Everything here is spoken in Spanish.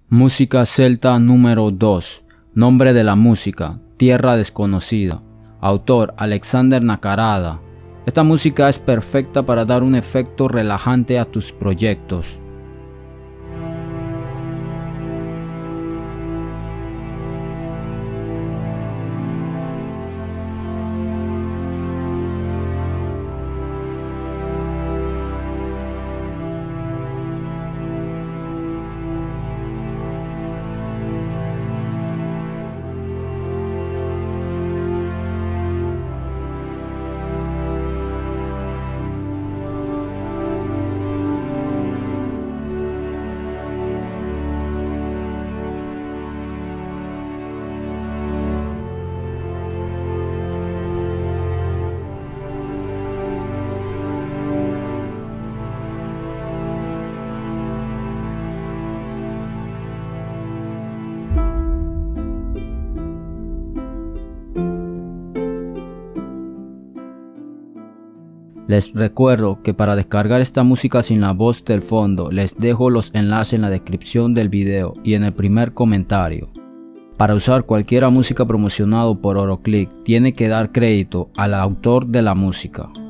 Música celta número 2. Nombre de la música: Tierra Desconocida. Autor: Alexander Nakarada. Esta música es perfecta para dar un efecto relajante a tus proyectos. Les recuerdo que para descargar esta música sin la voz del fondo, les dejo los enlaces en la descripción del video y en el primer comentario. Para usar cualquier música promocionado por Oroclick, tiene que dar crédito al autor de la música.